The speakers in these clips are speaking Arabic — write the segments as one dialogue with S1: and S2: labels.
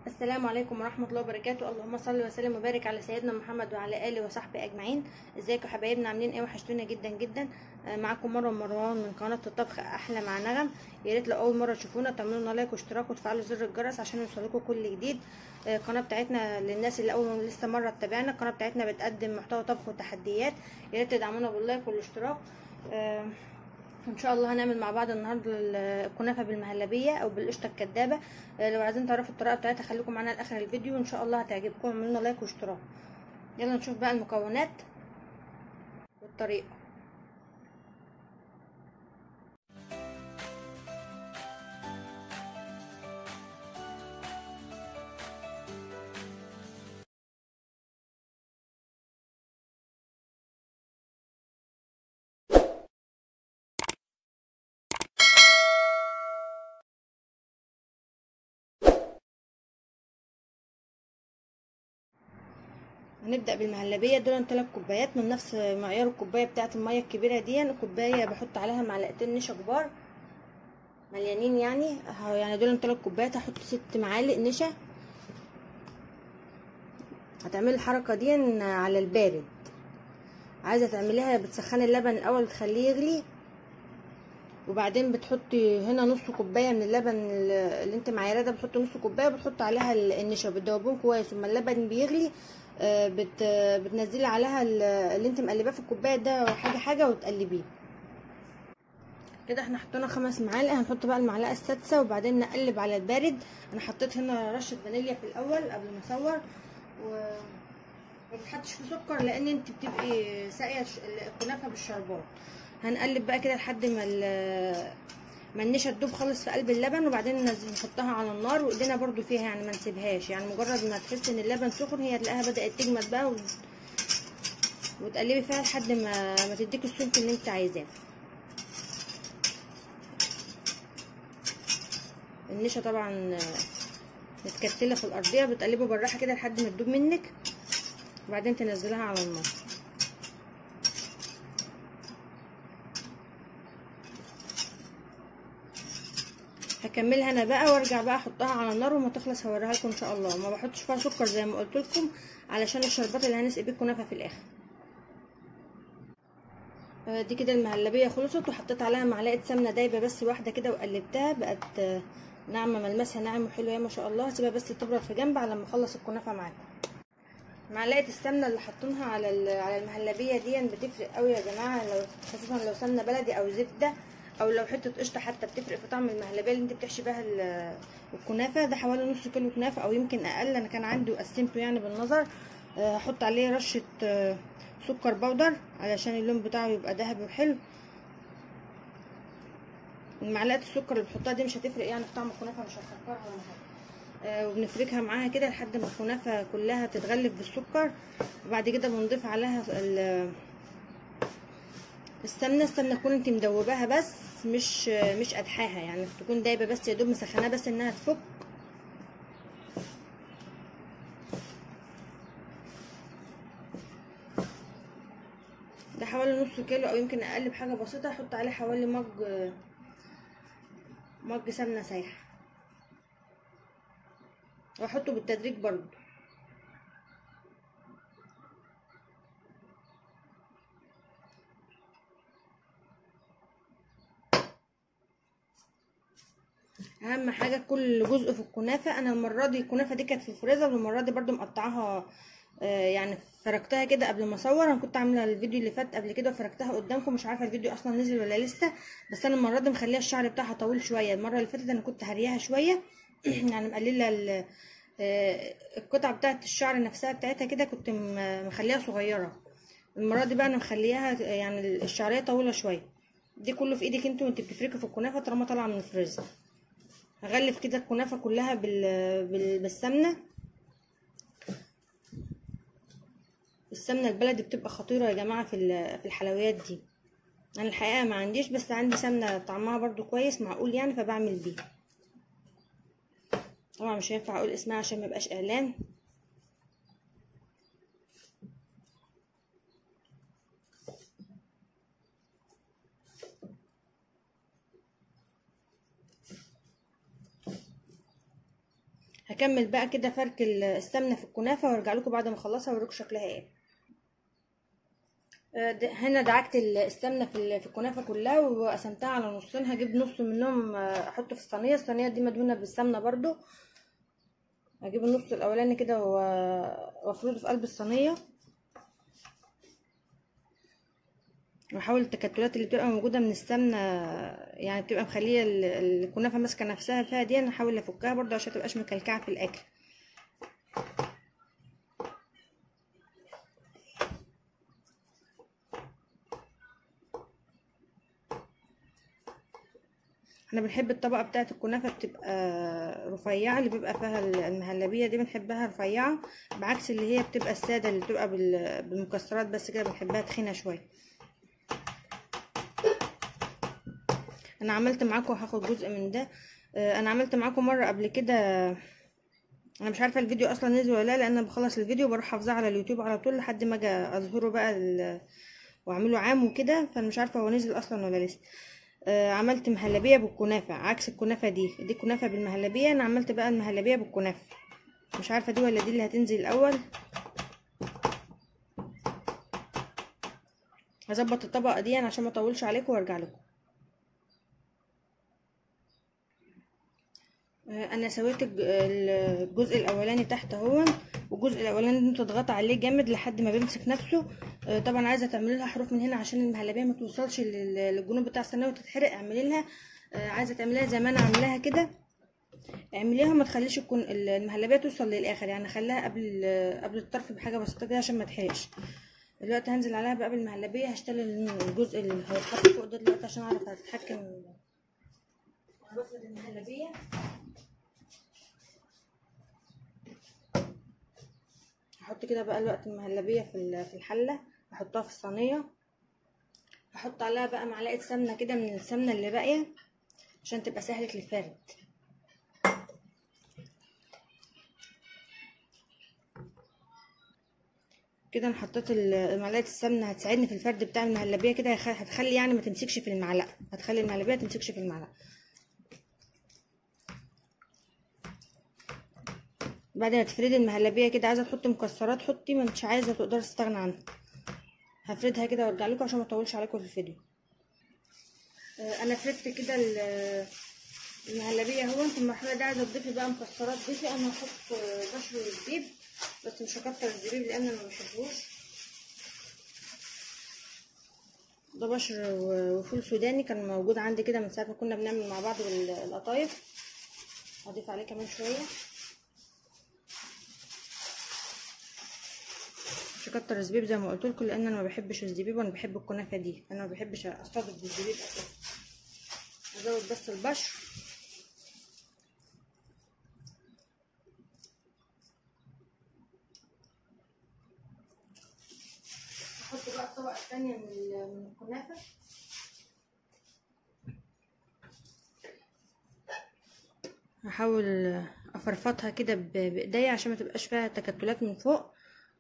S1: السلام عليكم ورحمة الله وبركاته. اللهم صل وسلم وبارك على سيدنا محمد وعلى آله وصحبه أجمعين. ازيكم يا حبايبنا، عاملين ايه؟ وحشتونا جدا جدا. معاكم مروان من قناة الطبخ أحلى مع نغم. يا ريت لو أول مرة تشوفونا تعملوا لنا لايك واشتراك وتفعلوا زر الجرس عشان يوصلكم كل جديد. القناة بتاعتنا للناس اللي أول لسه مرة تتابعنا، القناة بتاعتنا بتقدم محتوى طبخ وتحديات. يا ريت تدعمونا باللايك والاشتراك. ان شاء الله هنعمل مع بعض النهارده الكنافه بالمهلبيه او بالقشطه الكدابه. لو عايزين تعرفوا الطريقه بتاعتها خليكم معانا لاخر الفيديو وان شاء الله هتعجبكم. اعملوا لنا لايك واشتراك. يلا نشوف بقى المكونات والطريقه. هنبدا بالمهلبيه. دول 3 كوبايات من نفس معيار الكوبايه بتاعه الميه الكبيره دي. الكوبايه بحط عليها معلقتين نشا كبار مليانين، يعني دول 3 كوبايات هحط 6 معالق نشا. هتعملي الحركه دي على البارد. عايزه تعمليها بتسخني اللبن الاول وتخليه يغلي، وبعدين بتحطي هنا نص كوبايه من اللبن اللي انت معايره ده، بتحطي نص كوبايه وبتحطي عليها النشا وبتدوبوهم كويس. وما اللبن بيغلي بتنزلي عليها اللي انت مقلباه في الكوبايه ده حاجه حاجه وتقلبيه كده. احنا حطينا 5 معالق، هنحط بقى المعلقه السادسه وبعدين نقلب على البارد. انا حطيت هنا رشه فانيليا في الاول قبل ما اصور، ما بتحطش فيه سكر لان انت بتبقي ساقيه الكنافه بالشربات. هنقلب بقى كده لحد ما النشا تدوب خالص في قلب اللبن، وبعدين نحطها على النار وايدينا برضو فيها، يعني ما نسيبهاش. يعني مجرد ما تحس ان اللبن سخن هي تلاقيها بدات تجمد بقى وتقلبي فيها لحد ما تديك السمك اللي انت عايزاه. النشا طبعا متكتله في الارضيه، بتقلبه بالراحه كده لحد ما تدوب منك وبعدين تنزلها على النار. هكملها انا بقى وارجع بقى احطها على النار وما تخلص هوريها لكم ان شاء الله. ما بحطش فيها سكر زي ما قلت لكم علشان الشربات اللي هنسقي بيه الكنافه في الاخر. دي كده المهلبيه خلصت وحطيت عليها معلقه سمنه دايبه بس واحده كده وقلبتها، بقت ناعمه ملمسها ناعم وحلوه يا ما شاء الله. هسيبها بس تبرد في جنب على ما اخلص الكنافه معاكم. معلقه السمنه اللي حاطينها على المهلبيه دي بتفرق قوي يا جماعه، خصوصا لو سمنه بلدي او زبده او لو حته قشطه حتى، بتفرق في طعم المهلبيه اللي انت بتحشي بيها الكنافه. ده حوالي نص كيلو كنافه او يمكن اقل، انا كان عندي وقسمته يعني بالنظر. هحط عليه رشه سكر بودر علشان اللون بتاعه يبقى ذهبي وحلو. معلقه السكر اللي بتحطها دي مش هتفرق يعني في طعم الكنافه، مش هتسكرها ولا حاجه. وبنفركها معاها كده لحد ما الكنافه كلها تتغلف بالسكر، وبعد كده بنضيف عليها السمنه تكون انت مدوباها بس مش قدحاها، يعني تكون دايبه بس يا دوب مسخناها بس انها تفك. ده حوالي نص كيلو او يمكن اقل بحاجه بسيطه. احط عليه حوالي مج سمنه سايحه واحطه بالتدريج برضو. اهم حاجه كل جزء في الكنافه. انا المره دي الكنافه دي كانت في الفريزر، والمره دي برضو مقطعاها، يعني فركتها كده قبل ما اصور. انا كنت عامله الفيديو اللي فات قبل كده وفركتها قدامكم، مش عارفه الفيديو اصلا نزل ولا لسه. بس انا المره دي مخليه الشعر بتاعها طويل شويه. المره اللي فاتت انا كنت هرياها شويه يعني مقلله القطعه بتاعه الشعر نفسها بتاعتها كده، كنت مخليها صغيره. المره دي بقى انا مخليها يعني الشعريه طويله شويه. دي كله في ايدك انت وانت بتفركي في الكنافه طالما طالعه من الفريزر. هغلف كده الكنافه كلها بالسمنه. السمنه البلدي بتبقى خطيره يا جماعه في الحلويات دي. انا الحقيقه ما عنديش، بس عندي سمنه طعمها برضو كويس معقول يعني، فبعمل بيها. طبعا مش هينفع اقول اسمها عشان ما يبقاش اعلان. هكمل بقى كده فرك السمنه في الكنافه وارجع لكم بعد ما اخلصها واوريكم شكلها ايه. هنا دعكت السمنه في الكنافه كلها وقسمتها على نصين. هجيب نص منهم احطه في الصينيه دي مدهونه بالسمنه برضو. هجيب النص الاولاني كده وافرده في قلب الصينيه، واحاول التكتلات اللي بتبقى موجوده من السمنه يعني بتبقى مخليه الكنافه ماسكه نفسها فيها دي، انا احاول افكها برضو عشان متبقاش مكلكعه في الاكل. احنا بنحب الطبقه بتاعه الكنافه بتبقى رفيعه، اللي بيبقى فيها المهلبيه دي بنحبها رفيعه، بعكس اللي هي بتبقى الساده اللي بتبقى بالمكسرات بس كده بنحبها تخينه شويه. انا عملت معاكم هاخد جزء من ده. انا عملت معاكم مره قبل كده، انا مش عارفه الفيديو اصلا نزل ولا لا، لان انا بخلص الفيديو بروح حافظاه على اليوتيوب على طول لحد ما اجي اظهره بقى واعمله عام وكده، فانا مش عارفه هو نزل اصلا ولا لسه. عملت مهلبيه بالكنافه عكس الكنافه دي كنافه بالمهلبيه، انا عملت بقى المهلبيه بالكنافه، مش عارفه دي ولا دي اللي هتنزل الاول. هظبط الطبقه دي عشان ما اطولش عليكم وارجع لكم. انا سويت الجزء الاولاني تحت اهو، والجزء الاولاني ده تضغط عليه جامد لحد ما بيمسك نفسه. طبعا عايزه تعملي لها حروف من هنا عشان المهلبيه ما توصلش للجنوب بتاع الصينيه وتتحرق، اعملي لها عايزه تعمليها زي ما انا عاملاها كده، اعمليها ما تخليش المهلبيه توصل للاخر، يعني خليها قبل الطرف بحاجه بسيطه كده عشان ما تحرقش. دلوقتي هنزل عليها بقى بالمهلبيه، هشتغل الجزء اللي هيتحط فوق ده دلوقتي عشان اعرف اتحكم. بفرد المهلبيه هحط كده بقى الوقت المهلبيه في الحله، احطها في الصينيه، هحط عليها بقى معلقه سمنه كده من السمنه اللي باقيه عشان تبقى سهله الفرد. كده انا حطيت معلقه السمنه، هتساعدني في الفرد بتاع المهلبيه كده، هتخلي يعني ما تمسكش في المعلقه، هتخلي المهلبيه ما تمسكش في المعلقه. بعد ما تفردي المهلبيه كده، عايزه تحطي مكسرات حطي، ما انتش عايزه تقدري تستغنى عنها. هفردها كده وارجع لكم عشان ما اطولش عليكم في الفيديو. انا فردت كده المهلبيه اهو. في المرحله دي عايزه تضيفي بقى مكسرات ضيفي. انا هحط بشر الزبيب بس مش هكتر الزبيب لان انا ما بحبوش. ده بشر وفول سوداني كان موجود عندي كده من ساعه ما كنا بنعمل مع بعض القطايف، هضيف عليه كمان شويه. مش هكتر الزبيب زي ما قلت لكم لان انا ما بحبش الزبيب، وانا بحب الكنافه دي، انا ما بحبش اصطدم بالزبيب اساسا. هزود بس البشر. هحط بقى الطبقه الثانيه من الكنافه. هحاول افرفطها كده بايديا عشان ما تبقاش فيها تكتلات من فوق.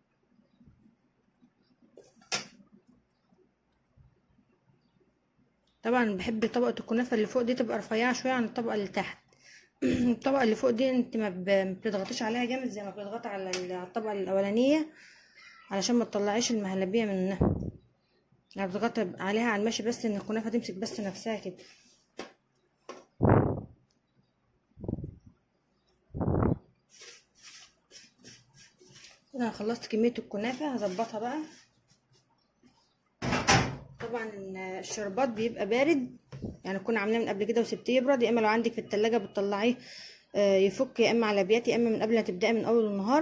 S1: طبعا بحب طبقه الكنافه اللي فوق دي تبقى رفيعه شويه عن الطبقه اللي تحت. الطبقه اللي فوق دي انت ما بتضغطيش عليها جامد زي ما بتضغطي على الطبقه الاولانيه علشان ما تطلعيش المهلبيه منها، يعني بتضغطي عليها على الماشي بس ان الكنافه تمسك بس نفسها كده. انا خلصت كميه الكنافه، هظبطها بقى. طبعا الشربات بيبقى بارد، يعني تكون عاملاه من قبل كده وسبتيه يبرد، يا اما لو عندك في التلاجة بتطلعيه يفك، يا اما على بياتي، يا اما من قبل ما تبداي من اول النهار.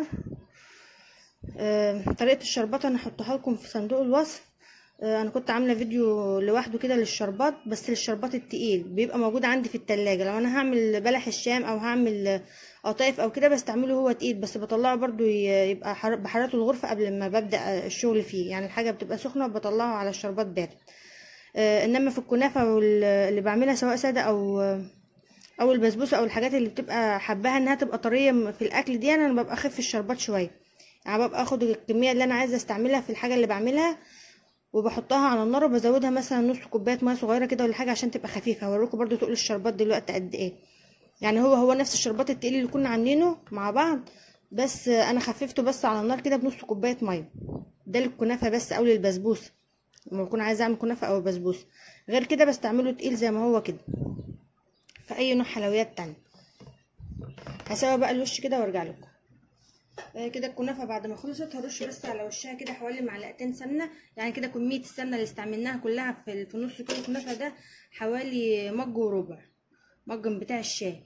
S1: طريقه الشربات انا هحطها لكم في صندوق الوصف. انا كنت عامله فيديو لوحده كده للشربات، بس للشربات التقيل بيبقى موجود عندي في التلاجة. لو انا هعمل بلح الشام او هعمل قطايف او كده بستعمله هو تقيل، بس بطلعه برضو يبقى بحرارة الغرفة قبل ما ببدأ الشغل فيه، يعني الحاجة بتبقى سخنة وبطلعه على الشربات بارد. انما في الكنافة اللي بعملها سواء سادة او البسبوسة او الحاجات اللي بتبقى حباها انها تبقى طرية في الاكل دي، انا ببقى اخف الشربات شوية، يعني ببقى اخد الكمية اللي انا عايزة استعملها في الحاجة اللي بعملها وبحطها على النار وبزودها مثلا نص كوبايه ميه صغيره كده ولا حاجه عشان تبقى خفيفه. هوريكم برضو تقول الشربات دلوقتي قد ايه. يعني هو نفس الشربات التقيل اللي كنا عاملينه مع بعض، بس انا خففته بس على النار كده بنص كوبايه ميه. ده للكنافه بس او للبسبوسه لما بكون عايزه اعمل كنافه او بسبوسه. غير كده بستعمله تقيل زي ما هو كده في اي نوع حلويات تانية. هسوي بقى الوش كده وارجع لكم. كده الكنافه بعد ما خلصت هرش بس على وشها كده حوالي معلقتين سمنه. يعني كده كميه السمنه اللي استعملناها كلها في نص كيلو كنافه ده حوالي مج وربع، مج بتاع الشاي.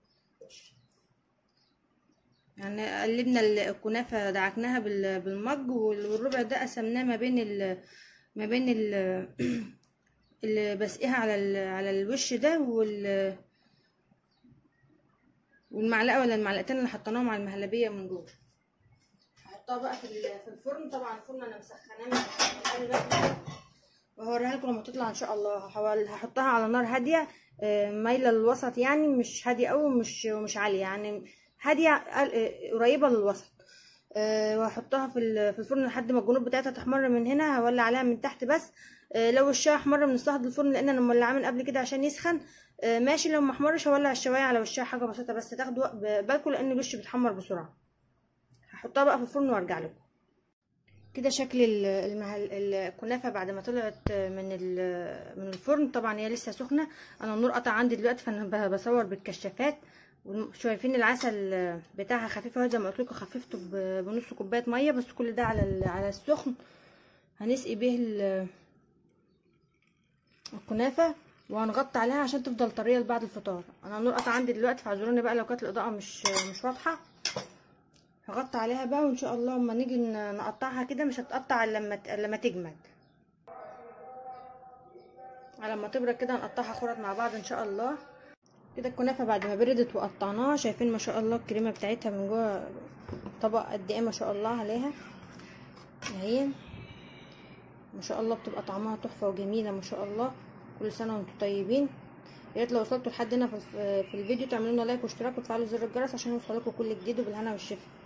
S1: يعني قلبنا الكنافه دعكناها بالمج، والربع ده قسمناه ما بين اللي بسقيها على الوش ده والمعلقه ولا المعلقتين اللي حطيناهم على المهلبيه من جوه. هحطها بقى في الفرن. طبعا الفرن انا مسخناه وهوريها لكم لما تطلع ان شاء الله. هحطها على نار هاديه مايله للوسط، يعني مش هاديه قوي ومش عاليه، يعني هاديه قريبه للوسط. وهحطها في الفرن لحد ما الجنوب بتاعتها تحمر من هنا. هولع عليها من تحت بس. لو وشها احمر من الصهد الفرن لان انا مولعاه من قبل كده عشان يسخن ماشي. لو ما احمرش هولع الشوايه على وشها حاجه بسيطه بس، تاخدوا بالكم لان الوش بيتحمر بسرعه. هحطها بقى في الفرن وارجع لكم. كده شكل الكنافه بعد ما طلعت من الفرن. طبعا هي لسه سخنه، انا النور قطع عندي دلوقتي فانا بصور بالكشافات. شايفين العسل بتاعها خفيف اهو، زي ما قلت لكم خففته بنص كوبايه ميه بس. كل ده على السخن. هنسقي بيه الكنافه وهنغطي عليها عشان تفضل طريه لبعد الفطار. انا النور قطع عندي دلوقتي فاعذروني بقى لو كانت الاضاءه مش واضحه. هغطي عليها بقى وان شاء الله لما نيجي نقطعها كده مش هتقطع لما تجمد. على ما تبرد كده هنقطعها خرط مع بعض ان شاء الله. كده الكنافه بعد ما بردت وقطعناها شايفين ما شاء الله الكريمه بتاعتها من جوه طبق قد ايه ما شاء الله عليها اهي. ما شاء الله بتبقى طعمها تحفه وجميله ما شاء الله. كل سنه وانتم طيبين. يا ريت لو وصلتوا لحد هنا في الفيديو تعملوا لنا لايك واشتراك وتفعلوا زر الجرس عشان يوصلكم كل جديد، وبالهنا والشفا.